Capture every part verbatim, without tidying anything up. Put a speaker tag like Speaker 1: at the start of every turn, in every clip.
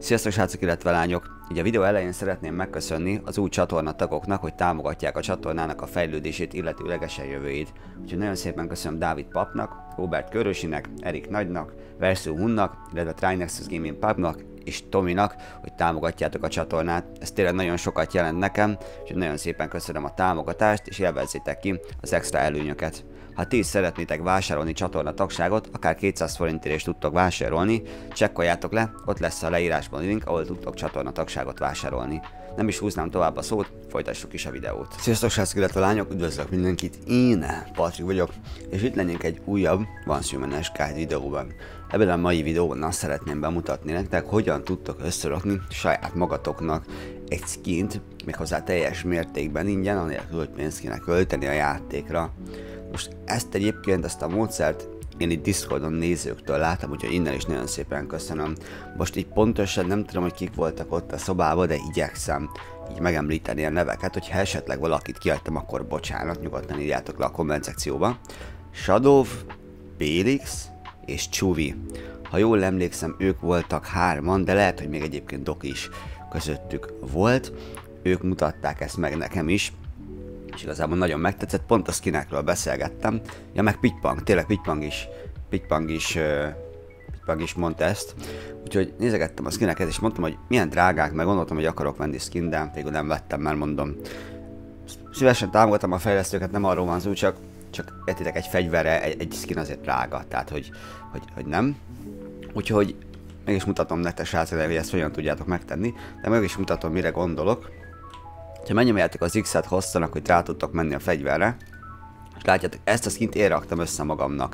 Speaker 1: Sziasztok srácok, illetve lányok! Így a videó elején szeretném megköszönni az új csatornatagoknak, hogy támogatják a csatornának a fejlődését, illetőlegesen jövőjét. Úgyhogy nagyon szépen köszönöm Dávid Papnak, Robert Körösinek, Erik Nagynak, Versu Hunnak, illetve Trinexus Gaming Pubnak és Tominak, hogy támogatjátok a csatornát. Ez tényleg nagyon sokat jelent nekem, és nagyon szépen köszönöm a támogatást, és élvezzétek ki az extra előnyöket. Ha ti is szeretnétek vásárolni csatorna tagságot, akár kétszáz forintért is tudtok vásárolni, csekkoljátok le, ott lesz a leírásban a link, ahol tudtok csatorna tagságot vásárolni. Nem is húznám tovább a szót, folytassuk is a videót. Sziasztok srácok, illetve lányok, üdvözlök mindenkit, én Patrik vagyok, és itt lennénk egy újabb Once Human-es guide videóban. Ebben a mai videóban azt szeretném bemutatni nektek, hogyan tudtok összerakni saját magatoknak egy skint, méghozzá teljes mértékben ingyen, anélkül, hogy pénzt kéne költeni a játékra. Most ezt egyébként, ezt a módszert én itt Discordon nézőktől láttam, úgyhogy innen is nagyon szépen köszönöm. Most így pontosan nem tudom, hogy kik voltak ott a szobában, de igyekszem így megemlíteni a neveket, hogyha esetleg valakit kihagytam, akkor bocsánat, nyugodtan írjátok le a komment szekcióba. Shadow, Bélix és Csuvi. Ha jól emlékszem, ők voltak hárman, de lehet, hogy még egyébként Doki is közöttük volt. Ők mutatták ezt meg nekem is, és igazából nagyon megtetszett, pont a skinekről beszélgettem. Ja, meg Pitpang, tényleg Pitpang is, Pitpang is, uh, Pitpang is mondta ezt. Úgyhogy nézegettem a skineket, és mondtam, hogy milyen drágák, meg gondoltam, hogy akarok venni skin, de végül nem vettem, mert mondom. Szívesen támogatom a fejlesztőket, nem arról van szó, csak, csak értitek, egy fegyverre egy, egy skin azért drága, tehát hogy, hogy, hogy nem. Úgyhogy mégis mutatom nektek srácok, hogy ezt hogyan tudjátok megtenni, de mégis mutatom, mire gondolok. Ha megnyomjátok az X-et hosszanak, hogy rá tudtok menni a fegyverre, és látjátok, ezt a skint én raktam össze magamnak.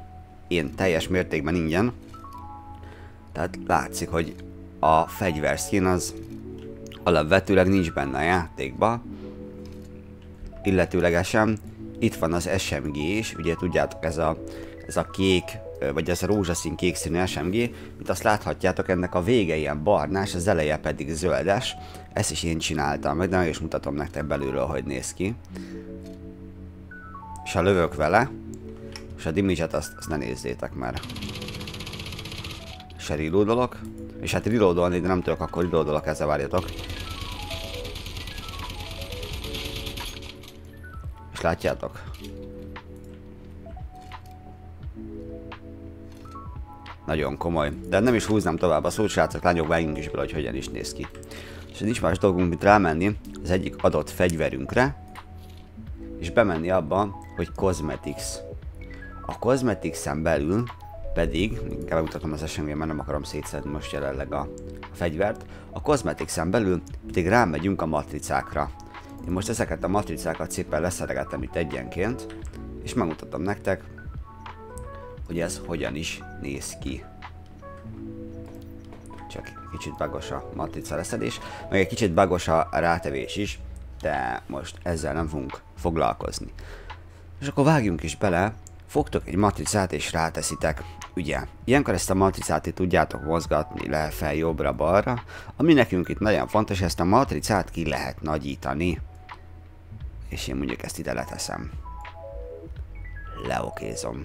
Speaker 1: Én teljes mértékben ingyen. Tehát látszik, hogy a fegyver skin az alapvetőleg nincs benne a játékba. Illetőlegesen itt van az es em gé is, ugye tudjátok, ez a, ez a kék, vagy ez a rózsaszín kék színű es em gé, mint azt láthatjátok, ennek a vége ilyen barnás, az eleje pedig zöldes. Ezt is én csináltam meg, de meg is mutatom nektek belülről, hogy néz ki. És ha lövök vele, és a damage-et azt, azt ne nézzétek már. Se reloadolok, és hát reloadolni, de nem tudok, akkor reloadolok, ezzel várjatok. És látjátok? Nagyon komoly. De nem is húznám tovább a szót, srácok, lányok, vágjunk is bele, hogy hogyan is néz ki. És nincs más dolgunk, mint rámenni az egyik adott fegyverünkre, és bemenni abba, hogy Cosmetics. A Cosmetics-en belül pedig, inkább megmutatom az es em gé, mert nem akarom szétszedni most jelenleg a, a fegyvert, a Cosmetics-en belül pedig rámegyünk a matricákra. Én most ezeket a matricákat szépen leszeregettem itt egyenként, és megmutatom nektek, hogy ez hogyan is néz ki. Csak kicsit bugos a matrica leszedés, meg egy kicsit bugos a rátevés is, de most ezzel nem fogunk foglalkozni. És akkor vágjunk is bele, fogtok egy matricát és ráteszitek. Ugye, ilyenkor ezt a matricát itt tudjátok mozgatni le, fel, jobbra, balra, ami nekünk itt nagyon fontos, ezt a matricát ki lehet nagyítani. És én mondjuk ezt ide leteszem. Leokézom.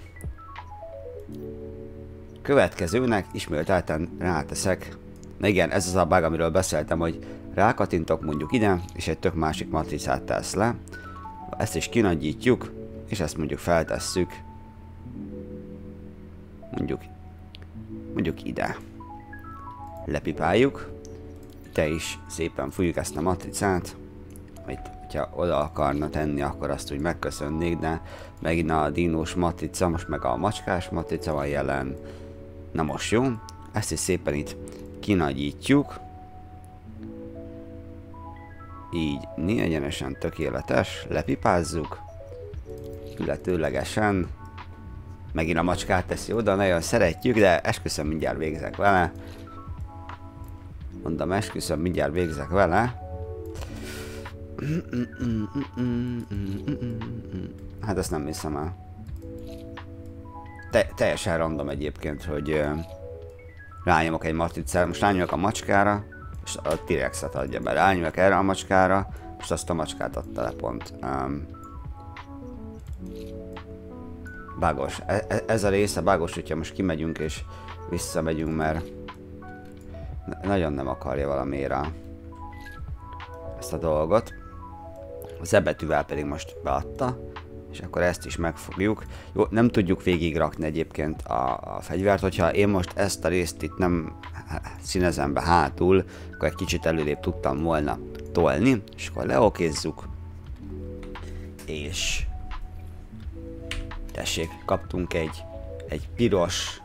Speaker 1: Következőnek ismételten ráteszek. Na igen, ez az a bug, amiről beszéltem, hogy rákatintok mondjuk ide, és egy tök másik matricát tesz le. Ezt is kinagyítjuk, és ezt mondjuk feltesszük. Mondjuk, mondjuk ide. Lepipáljuk. Te is szépen fújjuk ezt a matricát. Itt, hogyha oda akarna tenni, akkor azt úgy megköszönnék, de megint a dinós matrica, most meg a macskás matrica van jelen. Na most jó, ezt is szépen itt kinagyítjuk. Így egyenesen tökéletes, lepipázzuk. Illetőlegesen. Megint a macskát teszi oda, nagyon szeretjük, de esküszöm, mindjárt végzek vele. Mondom, esküszöm, mindjárt végzek vele. Hát ezt nem hiszem el. Te teljesen random egyébként, hogy uh, rányomok egy matricára, most rányomok a macskára, és a T-Rexet adja be. Rányomok erre a macskára, és azt a macskát adta le pont. Um, bugos. E ez a része bugos, hogyha most kimegyünk és visszamegyünk, mert nagyon nem akarja valamire ezt a dolgot. Az E betűvel pedig most beadta, és akkor ezt is megfogjuk. Jó, nem tudjuk végigrakni egyébként a, a fegyvert, hogyha én most ezt a részt itt nem színezem be hátul, akkor egy kicsit előrébb tudtam volna tolni, és akkor leokézzuk, és tessék, kaptunk egy, egy piros,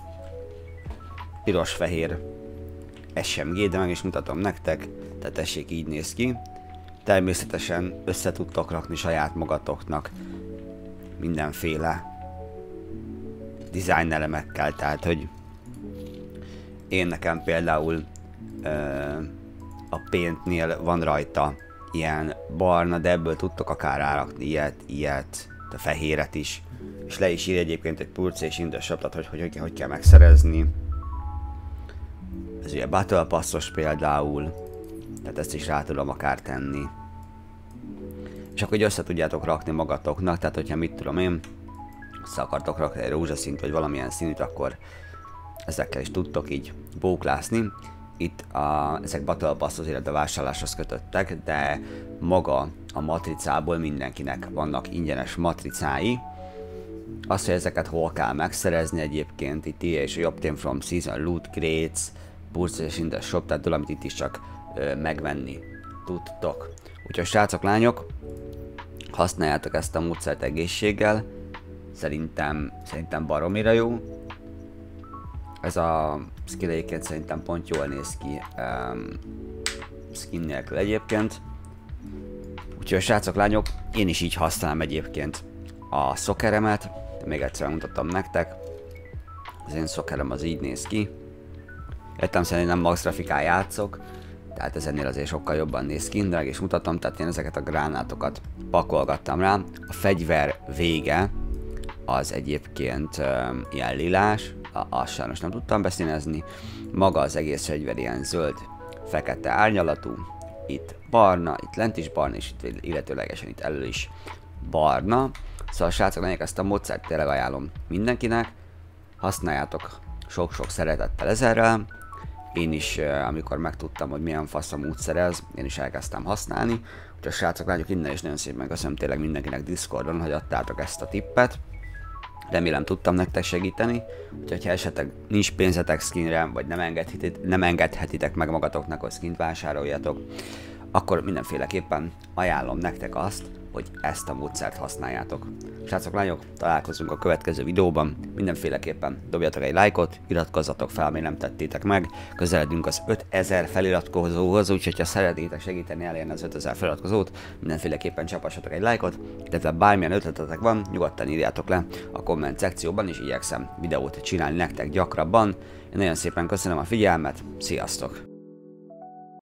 Speaker 1: piros-fehér es em gé, de meg is mutatom nektek, tehát tessék, így néz ki. Természetesen össze tudtok rakni saját magatoknak mindenféle design elemekkel, tehát hogy én nekem például ö, a Paintnél van rajta ilyen barna, de ebből tudtok akár rárakni ilyet, ilyet, de fehéret is, és le is ír egyébként egy Purchase in the Shop, tehát hogy, hogy, hogy, hogy kell megszerezni. Ez ugye Battle Passos például, tehát ezt is rá tudom akár tenni. És akkor össze tudjátok rakni magatoknak, tehát hogyha mit tudom én, össze akartok rakni egy rózsaszint vagy valamilyen színűt, akkor ezekkel is tudtok így bóklászni. Itt a, ezek Battle Pass-hoz, illetve vásárláshoz kötöttek, de maga a matricából mindenkinek vannak ingyenes matricái. Azt, hogy ezeket hol kell megszerezni egyébként, itt írja is, hogy Obtain from Season Loot Crates, Purchase in the Shop, tehát amit itt is csak ö, megvenni tudtok. Úgyhogy srácok, lányok, használjátok ezt a módszert egészséggel, szerintem, szerintem baromira jó. Ez a skill egyébként szerintem pont jól néz ki um, skin nélkül egyébként. Úgyhogy srácok, lányok, én is így használom egyébként a szokeremet, még egyszer mutatom nektek. Az én szokerem az így néz ki. Értem szerint nem max grafikán játszok, tehát ezennél azért sokkal jobban néz ki, de meg is mutatom, tehát én ezeket a gránátokat pakolgattam rá. A fegyver vége az egyébként um, ilyen lilás, azt sajnos nem tudtam beszínezni. Maga az egész fegyver ilyen zöld, fekete árnyalatú, itt barna, itt lent is barna, és itt illetőlegesen itt elő is barna. Szóval srácok, lányok, ezt a módszert tényleg ajánlom mindenkinek, használjátok sok-sok szeretettel ezerrel. Én is, amikor megtudtam, hogy milyen fasz a módszer ez, én is elkezdtem használni. Úgyhogy srácok, lányok, innen is nagyon szépen köszönöm tényleg mindenkinek Discordon, hogy adtátok ezt a tippet. Remélem tudtam nektek segíteni, úgyhogy ha esetleg nincs pénzetek skinre, vagy nem, engedhetitek, nem engedhetitek meg magatoknak, hogy skint vásároljatok, akkor mindenféleképpen ajánlom nektek azt, hogy ezt a módszert használjátok. Srácok, lányok, találkozunk a következő videóban, mindenféleképpen dobjatok egy lájkot, iratkozzatok fel, még nem tettétek meg, közeledünk az ötezer feliratkozóhoz, úgyhogy ha szeretnétek segíteni elérni az ötezer feliratkozót, mindenféleképpen csapassatok egy lájkot, illetve bármilyen ötletetek van, nyugodtan írjátok le a komment szekcióban, és igyekszem videót csinálni nektek gyakrabban. Én nagyon szépen köszönöm a figyelmet, sziasztok!